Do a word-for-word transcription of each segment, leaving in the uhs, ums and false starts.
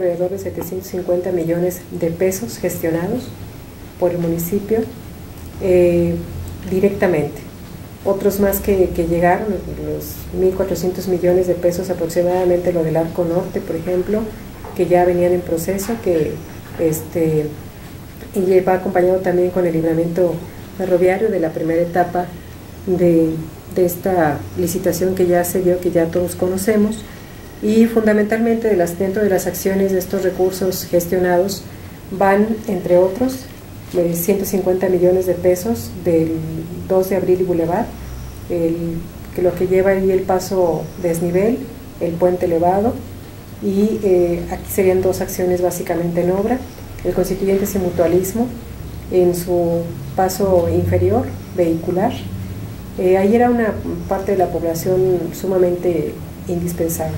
alrededor de setecientos cincuenta millones de pesos gestionados por el municipio eh, directamente. Otros más que, que llegaron, los mil cuatrocientos millones de pesos aproximadamente, lo del Arco Norte, por ejemplo, que ya venían en proceso, que este, y va acompañado también con el libramiento ferroviario de la primera etapa de, de esta licitación que ya se dio, que ya todos conocemos, y fundamentalmente de las, dentro de las acciones de estos recursos gestionados van, entre otros, ciento cincuenta millones de pesos del dos de abril y Boulevard, el, que lo que lleva ahí el paso desnivel, el puente elevado, y eh, aquí serían dos acciones básicamente en obra: el constituyente y mutualismo en su paso inferior vehicular. Eh, ahí era una parte de la población sumamente indispensable,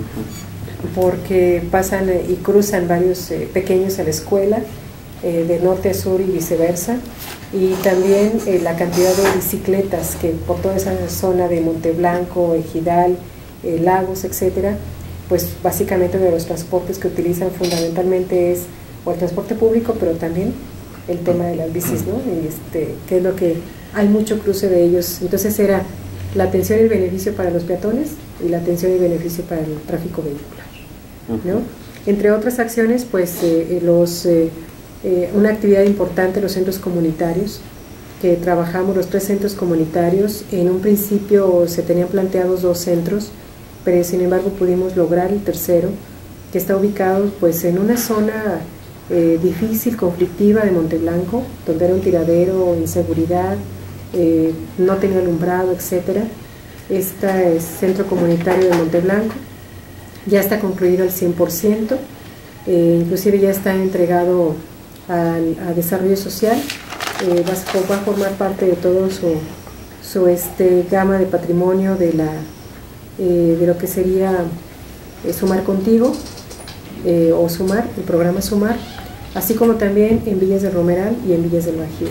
porque pasan y cruzan varios eh, pequeños a la escuela, eh, de norte a sur y viceversa, y también eh, la cantidad de bicicletas que por toda esa zona de Monteblanco, Ejidal, eh, Lagos, etcétera, pues básicamente uno de los transportes que utilizan fundamentalmente es o el transporte público, pero también el tema de las bicis, ¿no? Y este, que es lo que hay mucho cruce de ellos. Entonces era la atención y el beneficio para los peatones y la atención y beneficio para el tráfico vehicular, ¿no? Entre otras acciones, pues eh, los, eh, eh, una actividad importante, los centros comunitarios, que trabajamos los tres centros comunitarios. En un principio se tenían planteados dos centros, pero sin embargo pudimos lograr el tercero, que está ubicado pues en una zona eh, difícil, conflictiva de Monteblanco, donde era un tiradero, inseguridad, eh, no tenía alumbrado, etcétera. Este es centro comunitario de Monteblanco, ya está concluido al cien por ciento, eh, inclusive ya está entregado al, a desarrollo social, eh, va, a, va a formar parte de todo su, su este, gama de patrimonio de la Eh, de lo que sería eh, Sumar Contigo, eh, o Sumar, el programa Sumar, así como también en Villas del Romeral y en Villas del Bajío.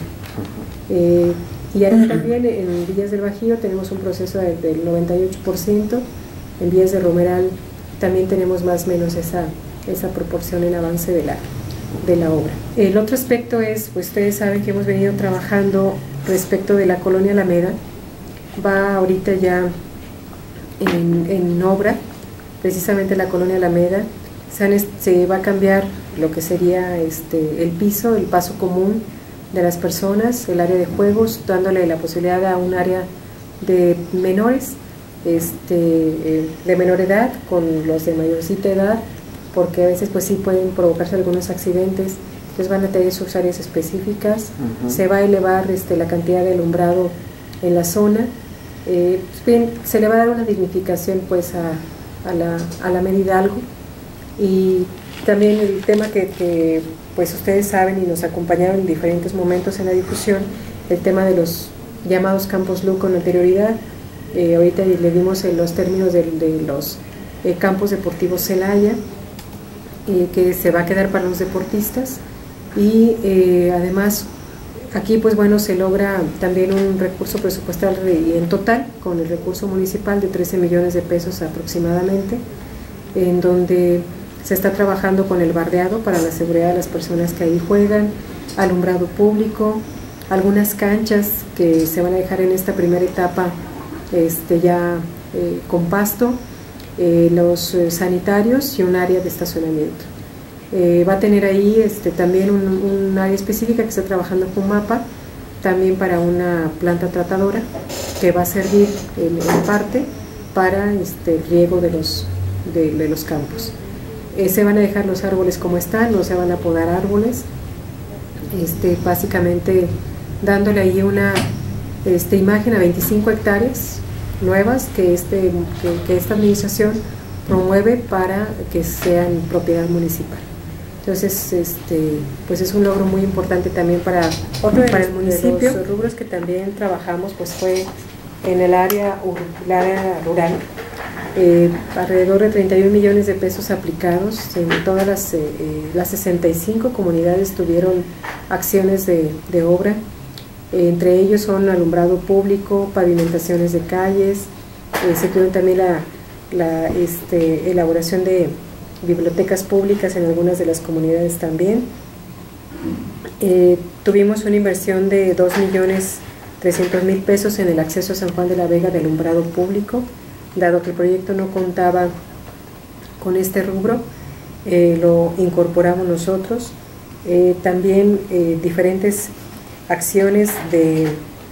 Eh, y ahora también en Villas del Bajío tenemos un proceso de, del noventa y ocho por ciento, en Villas del Romeral también tenemos más o menos esa, esa proporción en avance de la, de la obra. El otro aspecto es, pues ustedes saben que hemos venido trabajando respecto de la Colonia Alameda, va ahorita ya En, en obra, precisamente la Colonia Alameda, se, han, se va a cambiar lo que sería este, el piso, el paso común de las personas, el área de juegos, dándole la posibilidad a un área de menores, este, de menor edad, con los de mayorcita edad, porque a veces pues sí pueden provocarse algunos accidentes, entonces van a tener sus áreas específicas. Uh-huh. Se va a elevar este, la cantidad de alumbrado en la zona. Eh, bien, se le va a dar una dignificación pues a, a la a la Alameda Hidalgo, y también el tema que, que pues ustedes saben y nos acompañaron en diferentes momentos en la difusión, el tema de los llamados campos L U con anterioridad. Eh, ahorita le dimos en los términos de, de los eh, campos deportivos Celaya, eh, que se va a quedar para los deportistas, y eh, además aquí pues bueno se logra también un recurso presupuestal en total con el recurso municipal de trece millones de pesos aproximadamente, en donde se está trabajando con el bardeado para la seguridad de las personas que ahí juegan, alumbrado público, algunas canchas que se van a dejar en esta primera etapa este, ya eh, con pasto, eh, los eh, sanitarios y un área de estacionamiento. Eh, va a tener ahí este, también un, un área específica que está trabajando con MAPA, también para una planta tratadora que va a servir en, en parte para este, riego de los, de, de los campos. Eh, se van a dejar los árboles como están, no se van a podar árboles, este, básicamente dándole ahí una este, imagen a veinticinco hectáreas nuevas que, este, que, que esta administración promueve para que sean propiedad municipal. Entonces, este, pues es un logro muy importante también para, otro para el municipio. De los rubros que también trabajamos pues fue en el área, el área rural, eh, alrededor de treinta y un millones de pesos aplicados en todas las, eh, las sesenta y cinco comunidades tuvieron acciones de, de obra, eh, entre ellos son alumbrado público, pavimentaciones de calles, eh, se tuvieron también la, la este, elaboración de bibliotecas públicas en algunas de las comunidades también. Eh, tuvimos una inversión de dos millones trescientos mil pesos en el acceso a San Juan de la Vega de alumbrado público, dado que el proyecto no contaba con este rubro, eh, lo incorporamos nosotros. Eh, también eh, diferentes acciones de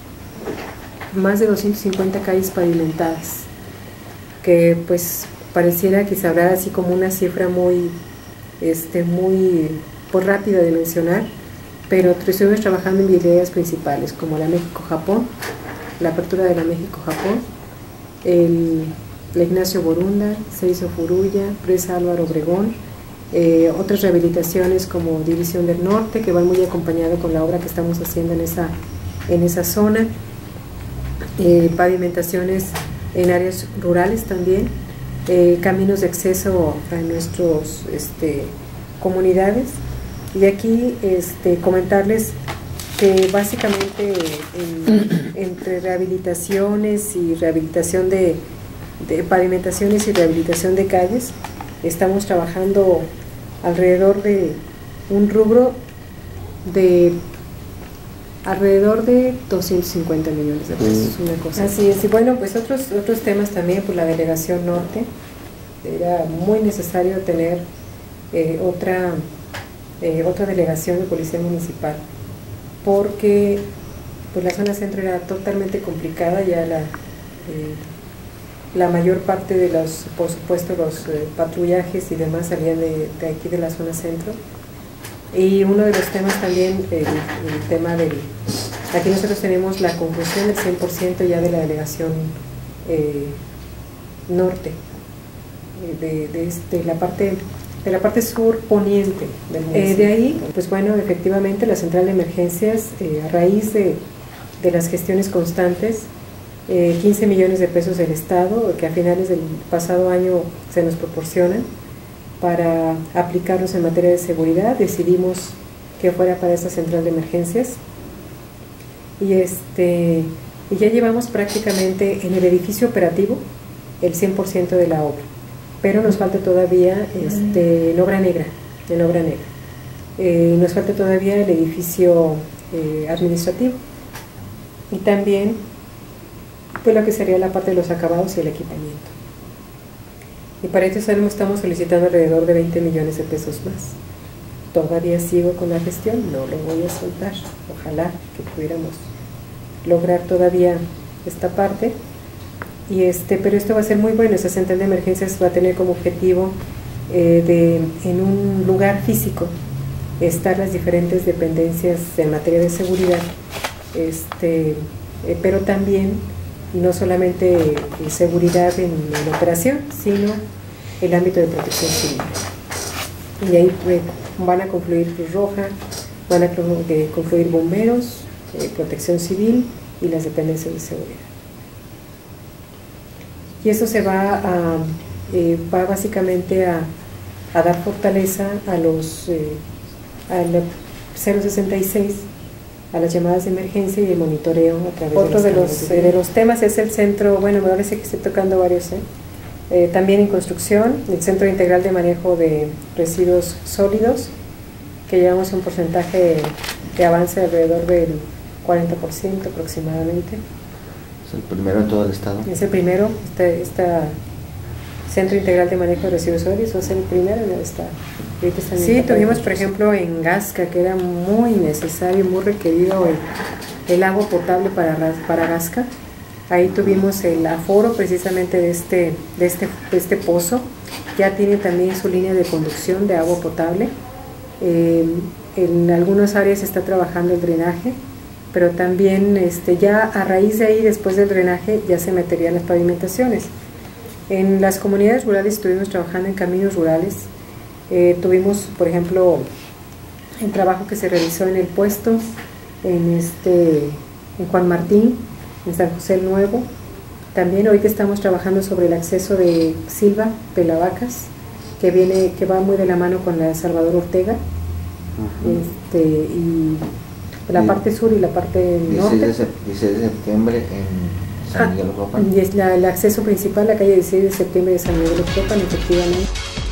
más de doscientas cincuenta calles pavimentadas, que pues pareciera que se hablara así como una cifra muy, este, muy pues, rápida de mencionar, pero estuvimos trabajando en vialidades principales como la México-Japón, la apertura de la México-Japón, el, la Ignacio Borunda, Seizo Furuya, Presa Álvaro Obregón, eh, otras rehabilitaciones como División del Norte, que van muy acompañado con la obra que estamos haciendo en esa, en esa zona, eh, pavimentaciones en áreas rurales también, eh, caminos de acceso a nuestras este, comunidades. Y aquí este, comentarles que básicamente en, entre rehabilitaciones y rehabilitación de, de pavimentaciones y rehabilitación de calles, estamos trabajando alrededor de un rubro de alrededor de doscientos cincuenta millones de pesos, una cosa así es. Y bueno, pues otros, otros temas también, por la Delegación Norte, era muy necesario tener eh, otra, eh, otra delegación de policía municipal, porque pues la zona centro era totalmente complicada, ya la, eh, la mayor parte de los, por supuesto, los eh, patrullajes y demás salían de, de aquí de la zona centro. Y uno de los temas también, el, el tema del... Aquí nosotros tenemos la conclusión del cien por ciento ya de la delegación eh, norte, de, de, de, la parte, de la parte sur poniente del municipio. Eh, de ahí, pues bueno, efectivamente la central de emergencias, eh, a raíz de, de las gestiones constantes, eh, quince millones de pesos del Estado, que a finales del pasado año se nos proporcionan, para aplicarlos en materia de seguridad, decidimos que fuera para esta central de emergencias y, este, y ya llevamos prácticamente en el edificio operativo el cien por ciento de la obra, pero nos falta todavía este, en obra negra, en obra negra. Eh, nos falta todavía el edificio eh, administrativo y también pues lo que sería la parte de los acabados y el equipamiento. Y para esto estamos solicitando alrededor de veinte millones de pesos más. Todavía sigo con la gestión, no lo voy a soltar. Ojalá que pudiéramos lograr todavía esta parte. Y este, pero esto va a ser muy bueno. Esta central de emergencias va a tener como objetivo eh, de, en un lugar físico, estar las diferentes dependencias en materia de seguridad, este, eh, pero también no solamente eh, seguridad en, en operación, sino el ámbito de protección civil. Y ahí eh, van a confluir Cruz Roja, van a eh, confluir bomberos, eh, protección civil y las dependencias de seguridad. Y eso se va a, eh, va básicamente a, a dar fortaleza a los eh, al cero sesenta y seis, a las llamadas de emergencia y el monitoreo a través Otro de, de los, de, de los temas es el centro, bueno, me parece que estoy tocando varios, ¿eh? Eh, también en construcción, el Centro Integral de Manejo de Residuos Sólidos, que llevamos un porcentaje de avance alrededor del cuarenta por ciento aproximadamente. ¿Es el primero en todo el estado? Es el primero, este, este Centro Integral de Manejo de Residuos Sólidos, es el primero en el estado. Sí, tuvimos por ejemplo en Gasca, que era muy necesario, muy requerido el, el agua potable para, para Gasca. Ahí tuvimos el aforo precisamente de este, de, este, de este pozo. Ya tiene también su línea de conducción de agua potable. Eh, en algunas áreas se está trabajando el drenaje, pero también este, ya a raíz de ahí, después del drenaje, ya se meterían las pavimentaciones. En las comunidades rurales estuvimos trabajando en caminos rurales. Eh, tuvimos, por ejemplo, el trabajo que se realizó en el puesto, en, este, en Juan Martín, en San José el Nuevo. También hoy que estamos trabajando sobre el acceso de Silva, Pelavacas, que, viene, que va muy de la mano con la Salvador Ortega, uh-huh. este, y la y parte sur y la parte norte. dieciséis de septiembre en San Miguel Ocopan. Y es la, el acceso principal, la calle dieciséis de septiembre de San Miguel Ocopan, efectivamente.